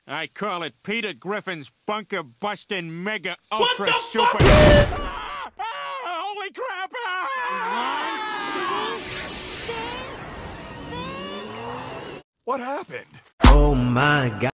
I call it Peter Griffin's bunker busting mega ultra super. Holy crap! What happened? Oh my God.